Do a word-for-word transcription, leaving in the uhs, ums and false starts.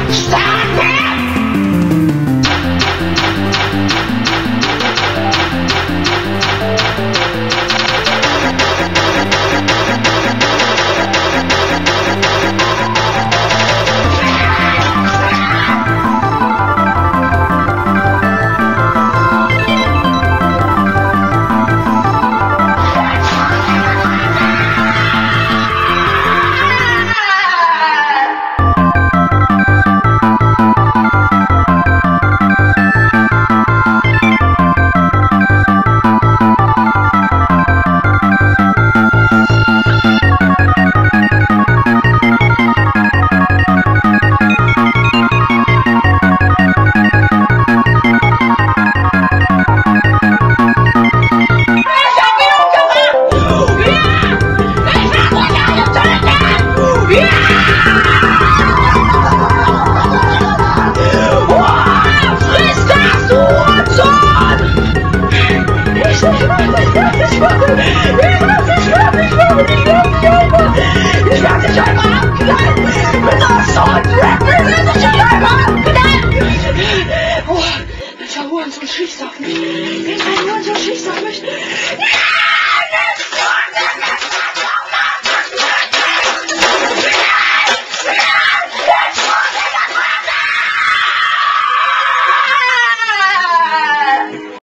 Ich werde dich einmal abknallen! Mit der Soundtrack! Ich werde dich einmal abknallen! Oh, Alter, Huren, so ein Schieß auf mich!